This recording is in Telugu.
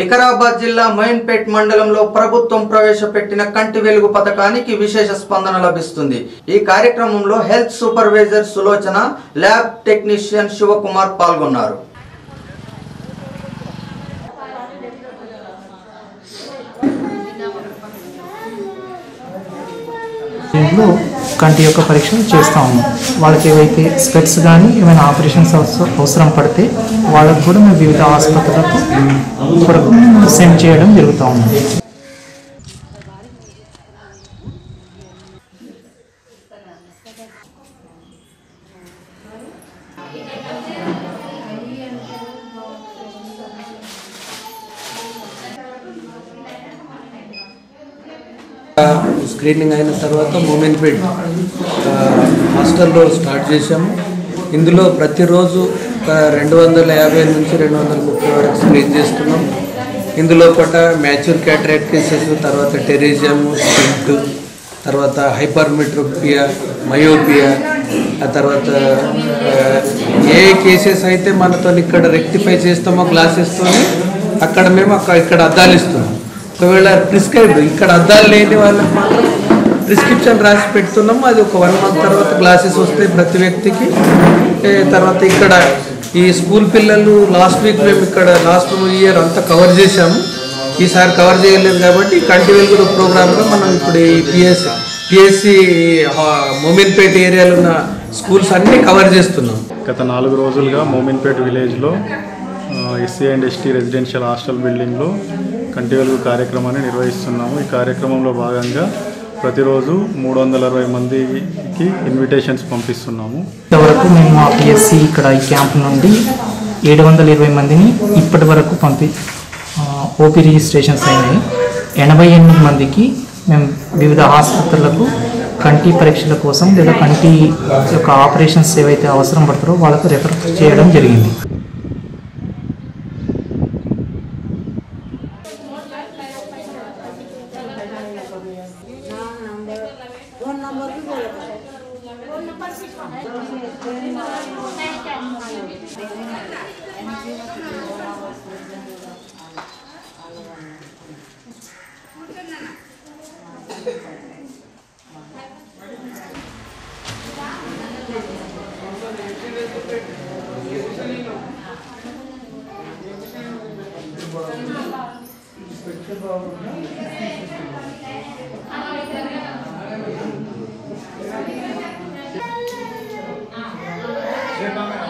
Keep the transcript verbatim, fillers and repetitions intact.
వికారాబాద్ జిల్లా మైన్పేట్ మండలంలో ప్రభుత్వం ప్రవేశపెట్టిన కంటి వెలుగు పథకానికి విశేష స్పందన లభిస్తుంది. ఈ కార్యక్రమంలో health supervisor Sulochana, lab technician Shivakumar పాల్గొన్నారు. దీంట్లో కంటి యొక్క పరీక్షలు చేస్తాము. వాళ్ళకి ఏవైతే స్పెట్స్ కానీ ఏమైనా ఆపరేషన్స్ అవసరం పడితే వాళ్ళకు కూడా మేము వివిధ ఆసుపత్రులకు కొరకు సెండ్ చేయడం జరుగుతూ ఉంది. స్క్రీనింగ్ అయిన తర్వాత మోమిన్పేట్ హాస్టల్లో స్టార్ట్ చేశాము. ఇందులో ప్రతిరోజు రెండు వందల యాభై నుంచి రెండు వందల ముప్పై వరకు స్క్రీన్ చేస్తున్నాం. ఇందులో కూడా మ్యాచ్యూర్ క్యాటరాక్ట్ కేసెస్, తర్వాత టెరిజియము, స్కింట్, తర్వాత హైపర్మెట్రోపియా, మయోపియా, ఆ తర్వాత ఏ కేసెస్ అయితే మనతో ఇక్కడ రెక్టిఫై చేస్తామో గ్లాసెస్తో అక్కడ మేము అక్కడ ఇక్కడ అద్దాలు ఇస్తున్నాం. ఒకవేళ ప్రిస్క్రైబ్ ఇక్కడ అద్దాలు లేని వాళ్ళకి మాత్రం ప్రిస్క్రిప్షన్ రాసి పెడుతున్నాము. అది ఒక వన్ మంత్ తర్వాత గ్లాసెస్ వస్తాయి ప్రతి వ్యక్తికి. తర్వాత ఇక్కడ ఈ స్కూల్ పిల్లలు లాస్ట్ వీక్ మేము ఇక్కడ లాస్ట్ ఇయర్ అంతా కవర్ చేశాము. ఈసారి కవర్ చేయలేదు కాబట్టి కంటి వెలుగు ప్రోగ్రామ్లో మనం ఇప్పుడు ఈ పిఎస్సి పిఎస్సి మోమిన్పేట్ ఏరియాలో ఉన్న స్కూల్స్ అన్నీ కవర్ చేస్తున్నాం. గత నాలుగు రోజులుగా మోమిన్పేట్ విలేజ్లో SC and ST residential hostel బిల్డింగ్లో కంటి వెలుగు కార్యక్రమాన్ని నిర్వహిస్తున్నాము. ఈ కార్యక్రమంలో భాగంగా ప్రతిరోజు మూడు వందల అరవై మందికి ఇన్విటేషన్స్ పంపిస్తున్నాము. ఇంతవరకు మేము ఆ పిఎస్సి ఇక్కడ ఈ క్యాంప్ నుండి ఏడు వందల ఇరవై మందిని ఇప్పటి వరకు పంపి ఓపీ రిజిస్ట్రేషన్స్ అయినాయి. ఎనభై ఎనిమిది మందికి మేము వివిధ ఆసుపత్రులకు కంటి పరీక్షల కోసం లేదా కంటి యొక్క ఆపరేషన్స్ ఏవైతే అవసరం పడతారో వాళ్ళకు రెఫర్ చేయడం జరిగింది. Siapa